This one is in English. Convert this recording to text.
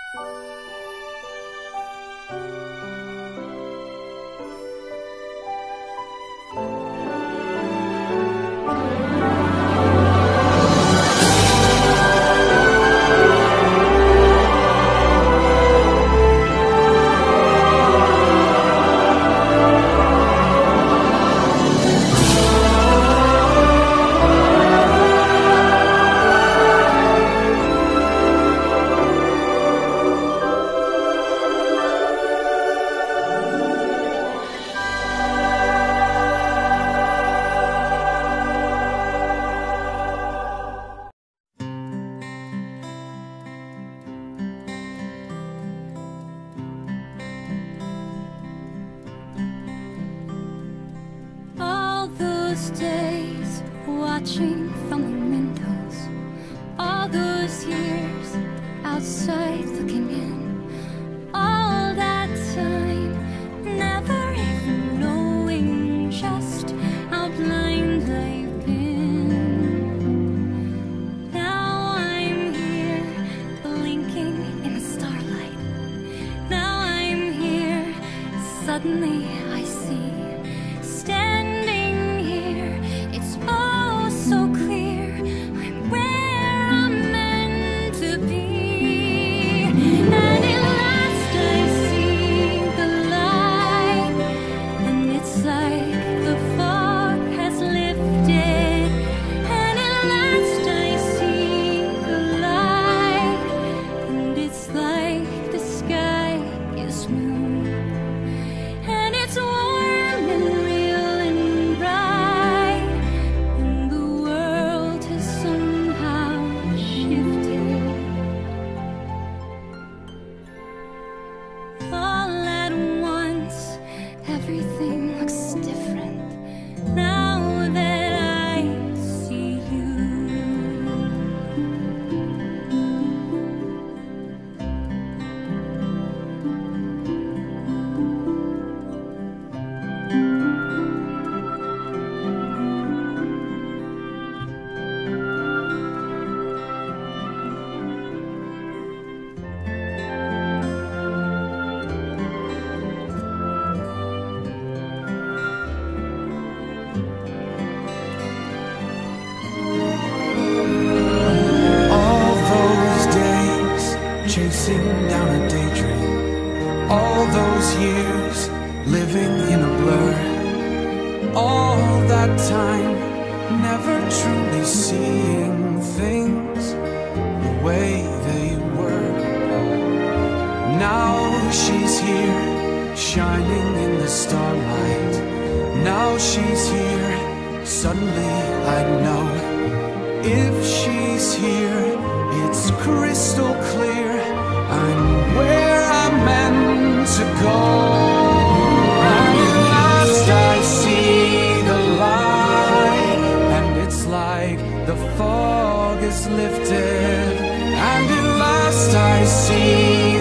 Days watching from the windows, all those years outside looking in, all that time never even knowing just how blind I've been. Now I'm here blinking in the starlight. Now I'm here, suddenly I see, standing here, it's all so clear, I'm where I'm meant to be. And at last I see the light, and it's like the fog has lifted. And at last I see the light, and it's like the sky is blue. And it's warm and real and bright, and the world has somehow shifted. All at once, everything looks different now that I see you. All those days chasing down a daydream, all those years living in a blur, all that time never truly seeing things the way they were. Now she's here, shining in the starlight. Now she's here, suddenly I know. If she's here, it's crystal clear, I'm where I'm meant to go. And at last I see the light, and it's like the fog is lifted. And at last I see